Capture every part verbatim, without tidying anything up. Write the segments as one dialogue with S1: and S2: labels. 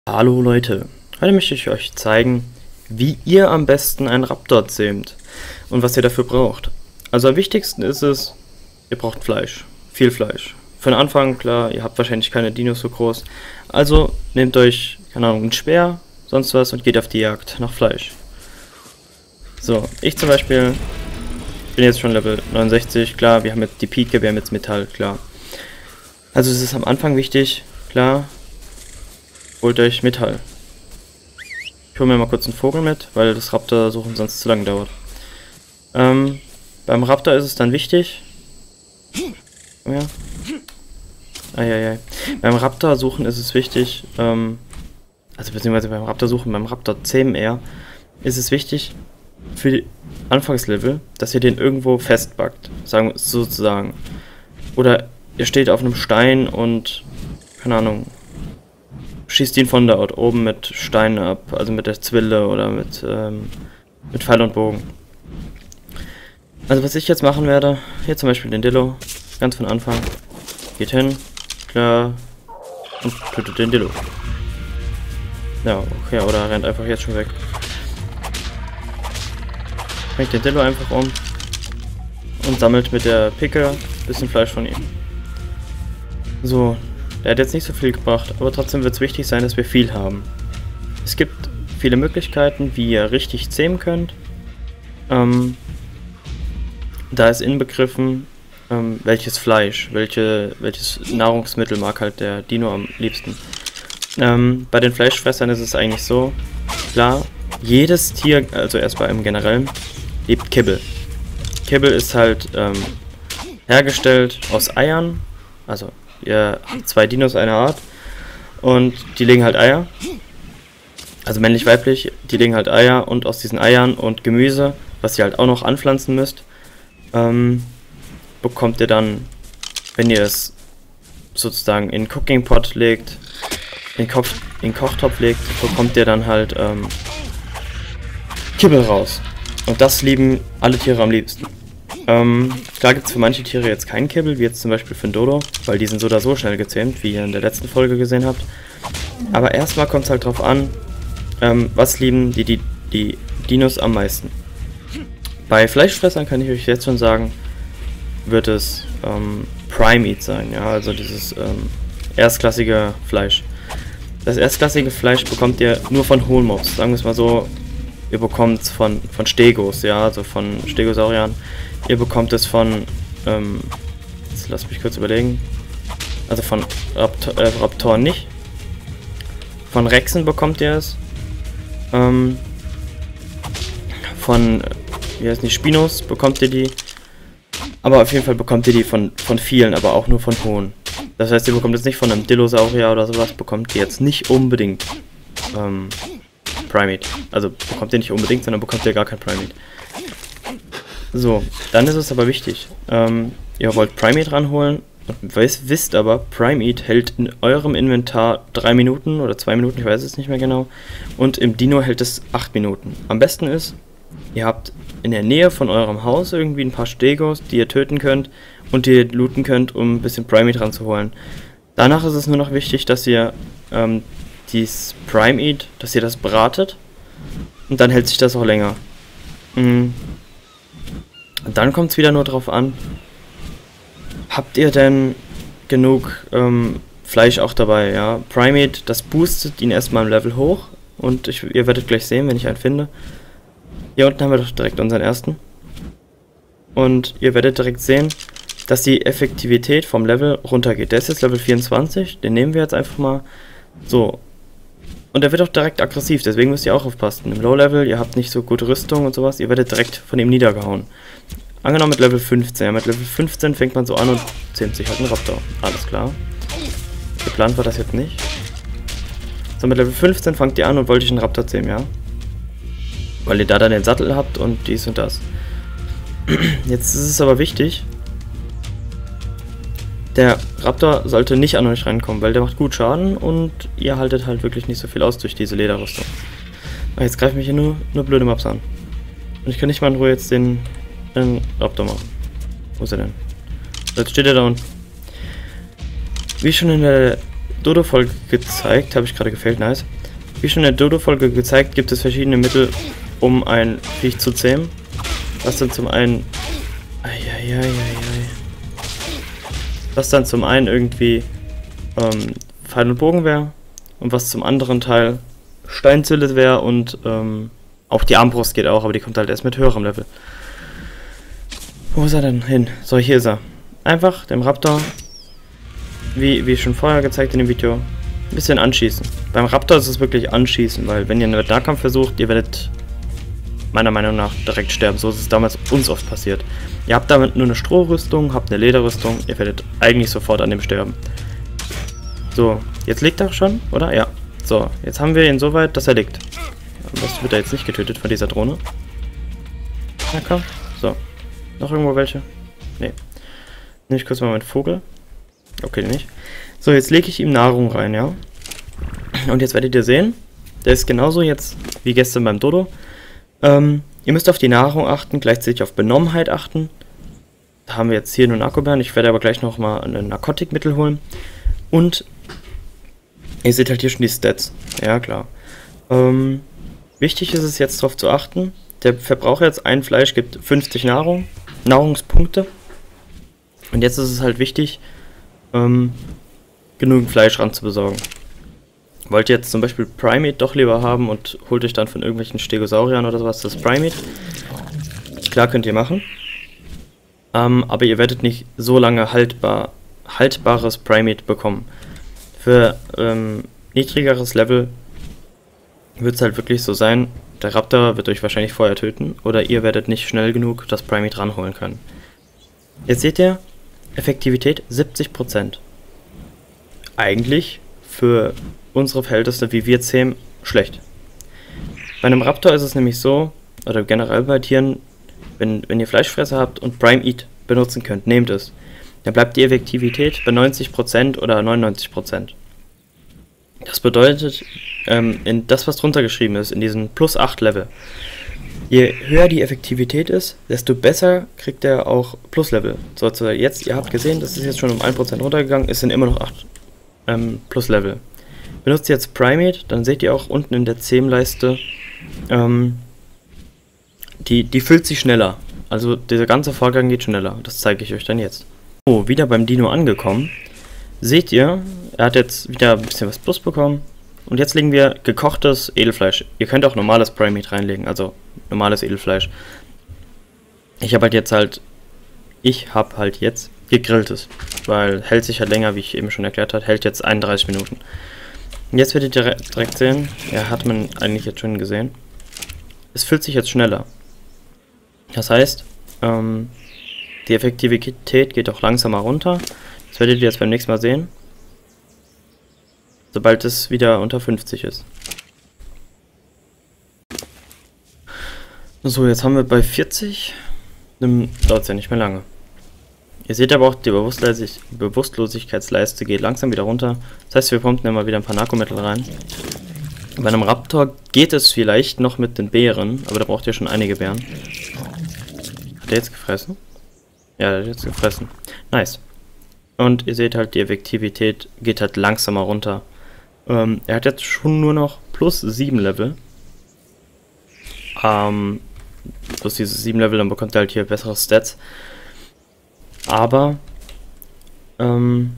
S1: Hallo Leute, heute möchte ich euch zeigen, wie ihr am besten einen Raptor zähmt und was ihr dafür braucht. Also am wichtigsten ist es, ihr braucht Fleisch, viel Fleisch. Für den Anfang, klar, ihr habt wahrscheinlich keine Dinos so groß, also nehmt euch, keine Ahnung, einen Speer, sonst was und geht auf die Jagd nach Fleisch. So, ich zum Beispiel bin jetzt schon Level neunundsechzig, klar, wir haben jetzt die Pike, wir haben jetzt Metall, klar. Also es ist am Anfang wichtig, klar, holt euch Metall. Ich hole mir mal kurz einen Vogel mit, weil das Raptor suchen sonst zu lange dauert. Ähm, beim Raptor ist es dann wichtig. Ja. Eieiei. Beim Raptor suchen ist es wichtig, ähm, also beziehungsweise beim Raptor suchen, beim Raptor zähmen eher, ist es wichtig für die Anfangslevel, dass ihr den irgendwo festbackt, sagen wir sozusagen. Oder ihr steht auf einem Stein und, keine Ahnung, schießt ihn von dort oben mit Steinen ab, also mit der Zwille oder mit, ähm, mit Pfeil und Bogen. Also was ich jetzt machen werde, hier zum Beispiel den Dillo, ganz von Anfang, geht hin, klar, und tötet den Dillo. Ja, okay, oder rennt einfach jetzt schon weg. Bringt den Dillo einfach um und sammelt mit der Picke ein bisschen Fleisch von ihm. So. Der hat jetzt nicht so viel gebracht, aber trotzdem wird es wichtig sein, dass wir viel haben. Es gibt viele Möglichkeiten, wie ihr richtig zähmen könnt. Ähm, da ist inbegriffen, ähm, welches Fleisch, welche, welches Nahrungsmittel mag halt der Dino am liebsten. Ähm, bei den Fleischfressern ist es eigentlich so, klar, jedes Tier, also erstmal im Generellen, liebt Kibble. Kibble ist halt ähm, hergestellt aus Eiern, also ihr habt zwei Dinos einer Art und die legen halt Eier, also männlich-weiblich, die legen halt Eier und aus diesen Eiern und Gemüse, was ihr halt auch noch anpflanzen müsst, ähm, bekommt ihr dann, wenn ihr es sozusagen in den Cooking Pot legt, in den, Kopf, in den Kochtopf legt, bekommt ihr dann halt ähm, Kibble raus. Und das lieben alle Tiere am liebsten. Ähm, klar gibt es für manche Tiere jetzt keinen Kibble, wie jetzt zum Beispiel für den Dodo, weil die sind so oder so schnell gezähmt, wie ihr in der letzten Folge gesehen habt. Aber erstmal kommt es halt drauf an, ähm, was lieben die, die, die Dinos am meisten. Bei Fleischfressern kann ich euch jetzt schon sagen, wird es ähm, Prime Meat sein, ja, also dieses ähm, erstklassige Fleisch. Das erstklassige Fleisch bekommt ihr nur von hohen Mobs, sagen wir es mal so. Ihr bekommt es von, von Stegos, ja, also von Stegosauriern. Ihr bekommt es von, ähm, jetzt lasst mich kurz überlegen, also von Raptor, äh, Raptoren nicht. Von Rexen bekommt ihr es. Ähm, von, wie heißen die, Spinos bekommt ihr die. Aber auf jeden Fall bekommt ihr die von, von vielen, aber auch nur von hohen. Das heißt, ihr bekommt jetzt nicht von einem Dillosaurier oder sowas, bekommt ihr jetzt nicht unbedingt, ähm, Primate. Also bekommt ihr nicht unbedingt, sondern bekommt ihr gar kein Primate. So, dann ist es aber wichtig. Ähm, ihr wollt Primate ranholen und wisst, wisst aber, Primate hält in eurem Inventar drei Minuten oder zwei Minuten, ich weiß es nicht mehr genau. Und im Dino hält es acht Minuten. Am besten ist, ihr habt in der Nähe von eurem Haus irgendwie ein paar Stegos, die ihr töten könnt und die ihr looten könnt, um ein bisschen Primate ranzuholen. Danach ist es nur noch wichtig, dass ihr ähm, dieses Prime Eat, dass ihr das bratet und dann hält sich das auch länger. Mhm. Und dann kommt es wieder nur drauf an, habt ihr denn genug ähm, Fleisch auch dabei, ja? Prime Eat, das boostet ihn erstmal im Level hoch und ich, ihr werdet gleich sehen, wenn ich einen finde. Hier unten haben wir doch direkt unseren ersten. Und ihr werdet direkt sehen, dass die Effektivität vom Level runtergeht. Der ist jetzt Level vierundzwanzig, den nehmen wir jetzt einfach mal. So. Und er wird auch direkt aggressiv, deswegen müsst ihr auch aufpassen. Im Low-Level, ihr habt nicht so gute Rüstung und sowas, ihr werdet direkt von ihm niedergehauen. Angenommen mit Level fünfzehn. Ja, mit Level fünfzehn fängt man so an und zähmt sich halt einen Raptor. Alles klar. Geplant war das jetzt nicht. So, mit Level fünfzehn fangt ihr an und wollt euch einen Raptor zähmen, ja? Weil ihr da dann den Sattel habt und dies und das. Jetzt ist es aber wichtig, der Raptor sollte nicht an euch rankommen, weil der macht gut Schaden und ihr haltet halt wirklich nicht so viel aus durch diese Lederrüstung. Aber jetzt greifen mich hier nur, nur blöde Mobs an. Und ich kann nicht mal in Ruhe jetzt den, den Raptor machen. Wo ist er denn? Jetzt steht er da unten. Wie schon in der Dodo-Folge gezeigt, habe ich gerade gefällt, nice. Wie schon in der Dodo-Folge gezeigt, gibt es verschiedene Mittel, um ein Viech zu zähmen. Was dann zum einen... Eieieiei. Was dann zum einen irgendwie ähm, Pfeil und Bogen wäre und was zum anderen Teil Steinzille wäre und ähm, auch die Armbrust geht auch, aber die kommt halt erst mit höherem Level. Wo ist er denn hin? So, hier ist er. Einfach dem Raptor, wie, wie schon vorher gezeigt in dem Video, ein bisschen anschießen. Beim Raptor ist es wirklich anschießen, weil wenn ihr einen Nahkampf versucht, ihr werdet meiner Meinung nach direkt sterben. So ist es damals uns oft passiert. Ihr habt damit nur eine Strohrüstung, habt eine Lederrüstung, ihr werdet eigentlich sofort an dem sterben. So, jetzt liegt er schon, oder? Ja. So, jetzt haben wir ihn so weit, dass er liegt. Das wird er jetzt nicht getötet von dieser Drohne. Na komm. So. Noch irgendwo welche? Nee. Nehme ich kurz mal meinen Vogel. Okay, nicht. So, jetzt lege ich ihm Nahrung rein, ja. Und jetzt werdet ihr sehen, der ist genauso jetzt wie gestern beim Dodo. Ähm, ihr müsst auf die Nahrung achten, gleichzeitig auf Benommenheit achten. Da haben wir jetzt hier nur Narkobeeren. Ich werde aber gleich nochmal ein Narkotikmittel holen. Und ihr seht halt hier schon die Stats. Ja, klar. Ähm, wichtig ist es jetzt darauf zu achten. Der Verbraucher jetzt ein Fleisch gibt fünfzig Nahrung, Nahrungspunkte. Und jetzt ist es halt wichtig, ähm, genügend Fleisch ran zu besorgen. Wollt ihr jetzt zum Beispiel Primate doch lieber haben und holt euch dann von irgendwelchen Stegosauriern oder sowas das Primate? Klar, könnt ihr machen. Ähm, aber ihr werdet nicht so lange haltbar, haltbares Primate bekommen. Für ähm, niedrigeres Level wird es halt wirklich so sein, der Raptor wird euch wahrscheinlich vorher töten oder ihr werdet nicht schnell genug das Primate ranholen können. Jetzt seht ihr, Effektivität siebzig Prozent. Eigentlich für unsere Verhältnisse, wie wir zähmen, schlecht. Bei einem Raptor ist es nämlich so, oder generell bei Tieren, wenn, wenn ihr Fleischfresser habt und Prime Eat benutzen könnt, nehmt es. Dann bleibt die Effektivität bei neunzig Prozent oder neunundneunzig Prozent. Das bedeutet, ähm, in das, was drunter geschrieben ist, in diesen plus acht Level, je höher die Effektivität ist, desto besser kriegt er auch Plus-Level. So, also jetzt, ihr habt gesehen, das ist jetzt schon um ein Prozent runtergegangen, es sind immer noch acht ähm, Plus-Level. Benutzt ihr jetzt Primate, dann seht ihr auch unten in der Zähmleiste, ähm, die, die füllt sich schneller. Also dieser ganze Vorgang geht schneller. Das zeige ich euch dann jetzt. So, wieder beim Dino angekommen. Seht ihr, er hat jetzt wieder ein bisschen was Plus bekommen. Und jetzt legen wir gekochtes Edelfleisch. Ihr könnt auch normales Primate reinlegen, also normales Edelfleisch. Ich habe halt jetzt halt, ich habe halt jetzt gegrilltes, weil hält sich halt länger, wie ich eben schon erklärt habe, hält jetzt einunddreißig Minuten. Und jetzt werdet ihr direkt sehen, ja, hat man eigentlich jetzt schon gesehen, es füllt sich jetzt schneller. Das heißt, ähm, die Effektivität geht auch langsamer runter. Das werdet ihr jetzt beim nächsten Mal sehen, sobald es wieder unter fünfzig ist. So, jetzt haben wir bei vierzig, dann dauert es ja nicht mehr lange. Ihr seht aber auch, die Bewusstlos Bewusstlosigkeitsleiste geht langsam wieder runter. Das heißt, wir pumpen immer wieder ein paar Narkomittel rein. Bei einem Raptor geht es vielleicht noch mit den Beeren, aber da braucht ihr schon einige Beeren. Hat der jetzt gefressen? Ja, der hat jetzt gefressen. Nice. Und ihr seht halt, die Effektivität geht halt langsamer runter. Ähm, er hat jetzt schon nur noch plus sieben Level. Ähm, plus diese sieben Level, dann bekommt er halt hier bessere Stats. Aber ähm,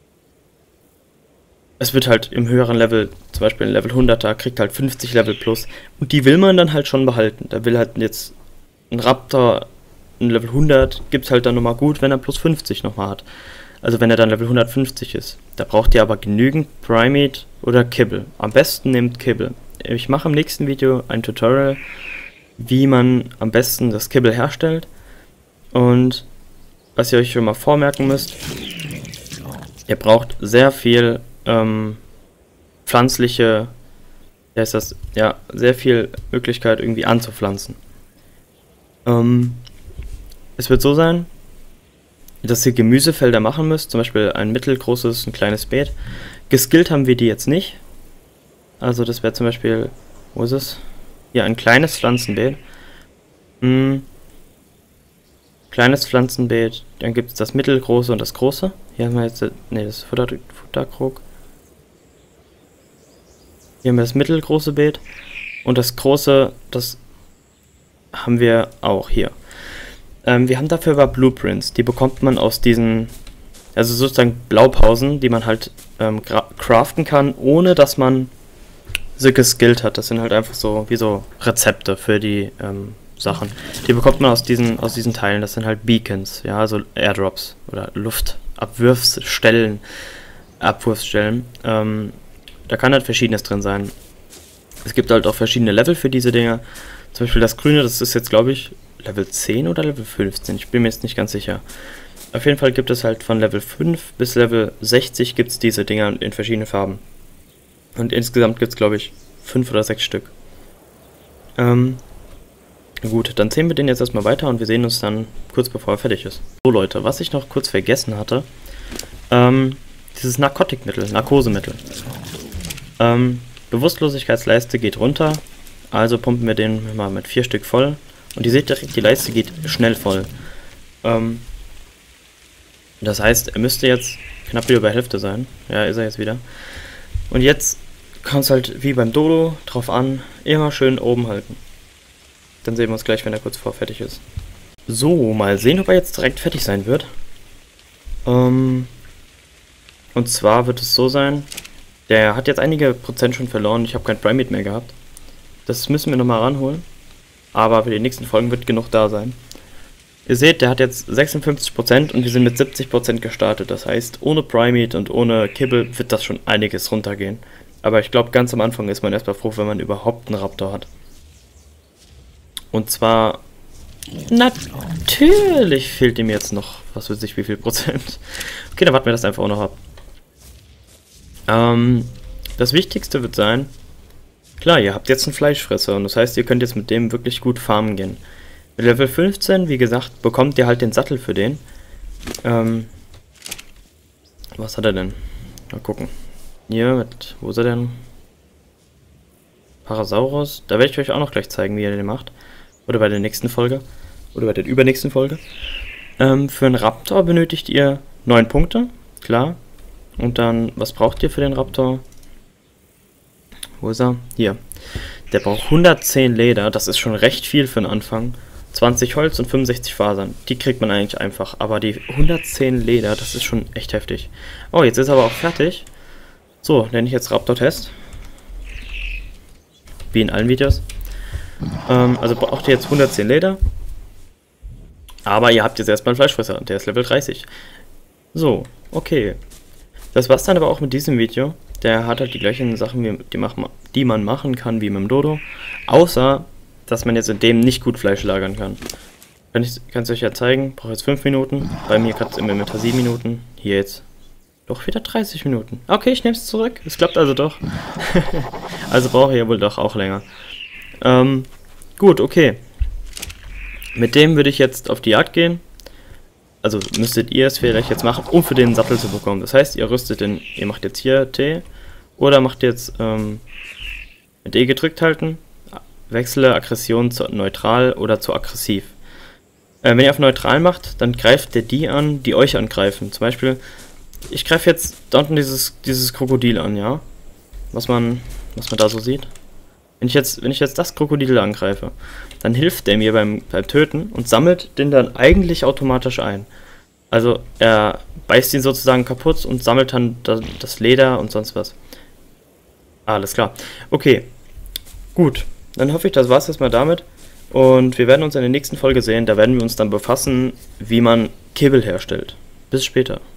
S1: es wird halt im höheren Level, zum Beispiel in Level hunderter, kriegt halt fünfzig Level plus. Und die will man dann halt schon behalten. Da will halt jetzt ein Raptor ein Level hundert, gibt es halt dann nochmal gut, wenn er plus fünfzig nochmal hat. Also wenn er dann Level hundertfünfzig ist. Da braucht ihr aber genügend Primate oder Kibble. Am besten nehmt Kibble. Ich mache im nächsten Video ein Tutorial, wie man am besten das Kibble herstellt. Und was ihr euch schon mal vormerken müsst, ihr braucht sehr viel ähm, pflanzliche, wie heißt das, ja, sehr viel Möglichkeit irgendwie anzupflanzen. Ähm, es wird so sein, dass ihr Gemüsefelder machen müsst, zum Beispiel ein mittelgroßes, ein kleines Beet. Geskillt haben wir die jetzt nicht. Also das wäre zum Beispiel, wo ist es? Hier ein kleines Pflanzenbeet. Hm. Kleines Pflanzenbeet, dann gibt es das mittelgroße und das große. Hier haben wir jetzt, ne, das Futter, Futterkrug. Hier haben wir das mittelgroße Beet. Und das große, das haben wir auch hier. Ähm, wir haben dafür aber Blueprints. Die bekommt man aus diesen, also sozusagen Blaupausen, die man halt ähm, craften kann, ohne dass man sie geskillt hat. Das sind halt einfach so, wie so Rezepte für die ähm, Sachen. Die bekommt man aus diesen, aus diesen Teilen. Das sind halt Beacons, ja, also Airdrops oder Luftabwurfsstellen, Abwurfsstellen. Ähm, da kann halt Verschiedenes drin sein. Es gibt halt auch verschiedene Level für diese Dinger. Zum Beispiel das grüne, das ist jetzt, glaube ich, Level zehn oder Level fünfzehn. Ich bin mir jetzt nicht ganz sicher. Auf jeden Fall gibt es halt von Level fünf bis Level sechzig gibt es diese Dinger in verschiedenen Farben. Und insgesamt gibt es, glaube ich, fünf oder sechs Stück. Ähm, gut, dann sehen wir den jetzt erstmal weiter und wir sehen uns dann kurz bevor er fertig ist. So Leute, was ich noch kurz vergessen hatte, ähm, dieses Narkotikmittel, Narkosemittel. Ähm, Bewusstlosigkeitsleiste geht runter, also pumpen wir den mal mit vier Stück voll. Und ihr seht direkt, die Leiste geht schnell voll. Ähm, das heißt, er müsste jetzt knapp wieder bei Hälfte sein. Ja, ist er jetzt wieder. Und jetzt kommt es halt wie beim Dodo drauf an, immer schön oben halten. Dann sehen wir uns gleich, wenn er kurz vor fertig ist. So, mal sehen, ob er jetzt direkt fertig sein wird. Ähm, und zwar wird es so sein, der hat jetzt einige Prozent schon verloren. Ich habe kein Primate mehr gehabt. Das müssen wir nochmal ranholen. Aber für die nächsten Folgen wird genug da sein. Ihr seht, der hat jetzt sechsundfünfzig Prozent und wir sind mit siebzig Prozent gestartet. Das heißt, ohne Primate und ohne Kibble wird das schon einiges runtergehen. Aber ich glaube, ganz am Anfang ist man erstmal froh, wenn man überhaupt einen Raptor hat. Und zwar... Natürlich fehlt ihm jetzt noch, was weiß ich, wie viel Prozent. Okay, dann warten wir das einfach auch noch ab. Ähm, das Wichtigste wird sein, klar, ihr habt jetzt einen Fleischfresser und das heißt, ihr könnt jetzt mit dem wirklich gut farmen gehen. Mit Level fünfzehn, wie gesagt, bekommt ihr halt den Sattel für den. Ähm, was hat er denn? Mal gucken. Hier, mit, wo ist er denn? Parasaurus. Da werde ich euch auch noch gleich zeigen, wie ihr den macht. Oder bei der nächsten Folge. Oder bei der übernächsten Folge. Ähm, für einen Raptor benötigt ihr neun Punkte, klar. Und dann, was braucht ihr für den Raptor? Wo ist er? Hier. Der braucht hundertzehn Leder, das ist schon recht viel für den Anfang. zwanzig Holz und fünfundsechzig Fasern. Die kriegt man eigentlich einfach. Aber die hundertzehn Leder, das ist schon echt heftig. Oh, jetzt ist er aber auch fertig. So, nenne ich jetzt Raptor-Test. Wie in allen Videos. Ähm, also braucht ihr jetzt hundertzehn Leder. Aber ihr habt jetzt erstmal einen Fleischfresser. Der ist Level dreißig. So, okay. Das war's dann aber auch mit diesem Video. Der hat halt die gleichen Sachen, wie, die, machen, die man machen kann wie mit dem Dodo. Außer, dass man jetzt in dem nicht gut Fleisch lagern kann. Kann ich es euch ja zeigen. Braucht jetzt fünf Minuten. Bei mir hat es im Inventar sieben Minuten. Hier jetzt doch wieder dreißig Minuten. Okay, ich nehme es zurück. Es klappt also doch. Also brauche ich ja wohl doch auch länger. Ähm, gut, okay. Mit dem würde ich jetzt auf die Jagd gehen. Also müsstet ihr es vielleicht jetzt machen, um für den Sattel zu bekommen. Das heißt, ihr rüstet den, ihr macht jetzt hier T oder macht jetzt ähm, mit E gedrückt halten, wechsle Aggression zu neutral oder zu aggressiv. Äh, wenn ihr auf neutral macht, dann greift der die an, die euch angreifen. Zum Beispiel, ich greife jetzt da unten dieses, dieses Krokodil an, ja? Was man, was man da so sieht. Wenn ich jetzt, wenn ich jetzt das Krokodil angreife, dann hilft der mir beim, beim Töten und sammelt den dann eigentlich automatisch ein. Also er beißt ihn sozusagen kaputt und sammelt dann das Leder und sonst was. Alles klar. Okay, gut. Dann hoffe ich, das war es erstmal damit. Und wir werden uns in der nächsten Folge sehen. Da werden wir uns dann befassen, wie man Kibble herstellt. Bis später.